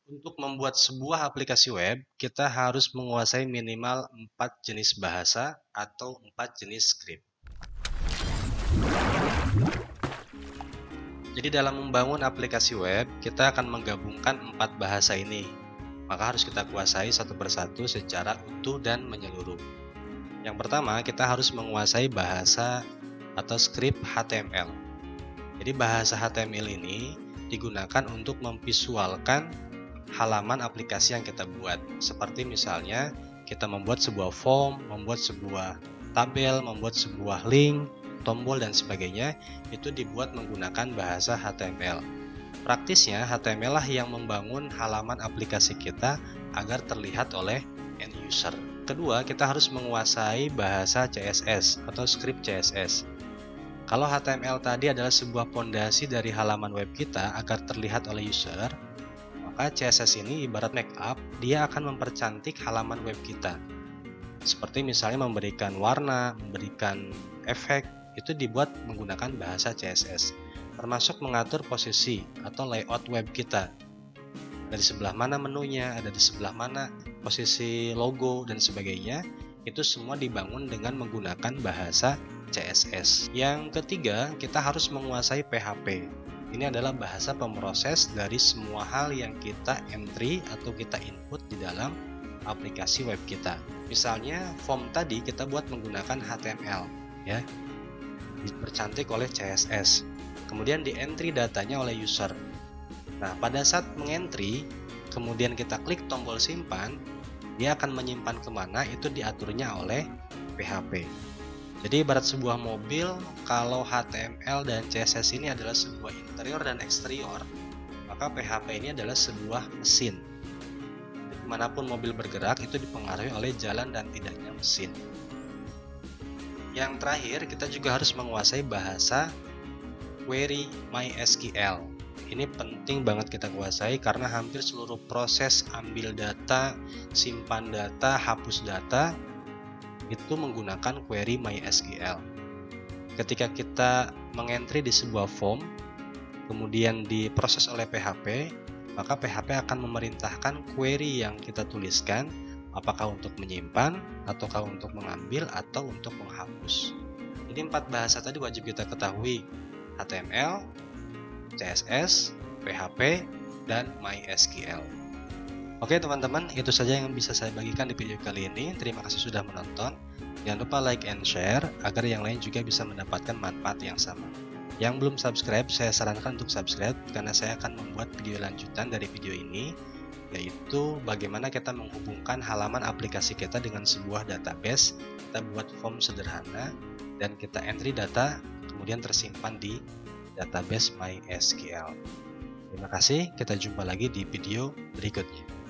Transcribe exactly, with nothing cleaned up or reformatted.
Untuk membuat sebuah aplikasi web, kita harus menguasai minimal empat jenis bahasa atau empat jenis script. Jadi dalam membangun aplikasi web, kita akan menggabungkan empat bahasa ini. Maka harus kita kuasai satu persatu secara utuh dan menyeluruh. Yang pertama, kita harus menguasai bahasa atau script H T M L. Jadi bahasa H T M L ini digunakan untuk memvisualkan halaman aplikasi yang kita buat. Seperti misalnya kita membuat sebuah form, membuat sebuah tabel, membuat sebuah link, tombol dan sebagainya, itu dibuat menggunakan bahasa H T M L. Praktisnya H T M L lah yang membangun halaman aplikasi kita agar terlihat oleh end user. Kedua, kita harus menguasai bahasa C S S atau script C S S. Kalau H T M L tadi adalah sebuah pondasi dari halaman web kita agar terlihat oleh user, maka C S S ini ibarat make up, dia akan mempercantik halaman web kita. Seperti misalnya memberikan warna, memberikan efek, itu dibuat menggunakan bahasa C S S. Termasuk mengatur posisi atau layout web kita. Dari sebelah mana menunya, ada di sebelah mana posisi logo dan sebagainya, itu semua dibangun dengan menggunakan bahasa C S S. Yang ketiga, kita harus menguasai P H P. Ini adalah bahasa pemroses dari semua hal yang kita entry atau kita input di dalam aplikasi web kita. Misalnya form tadi kita buat menggunakan H T M L, ya, dipercantik oleh C S S. Kemudian di entry datanya oleh user. Nah, pada saat mengentry, kemudian kita klik tombol simpan, dia akan menyimpan kemana itu diaturnya oleh P H P. Jadi ibarat sebuah mobil, kalau H T M L dan C S S ini adalah sebuah interior dan eksterior, maka P H P ini adalah sebuah mesin. Dimanapun mobil bergerak itu dipengaruhi oleh jalan dan tidaknya mesin. Yang terakhir, kita juga harus menguasai bahasa query MySQL. Ini penting banget kita kuasai karena hampir seluruh proses ambil data, simpan data, hapus data itu menggunakan query MySQL. Ketika kita mengentry di sebuah form, kemudian diproses oleh P H P, maka P H P akan memerintahkan query yang kita tuliskan, apakah untuk menyimpan, ataukah untuk mengambil, atau untuk menghapus. Jadi empat bahasa tadi wajib kita ketahui: H T M L, C S S, P H P, dan MySQL. Oke teman-teman, itu saja yang bisa saya bagikan di video kali ini. Terima kasih sudah menonton. Jangan lupa like and share agar yang lain juga bisa mendapatkan manfaat yang sama. Yang belum subscribe, saya sarankan untuk subscribe karena saya akan membuat video lanjutan dari video ini, yaitu bagaimana kita menghubungkan halaman aplikasi kita dengan sebuah database. Kita buat form sederhana dan kita entry data, kemudian tersimpan di database MySQL. Terima kasih, kita jumpa lagi di video berikutnya.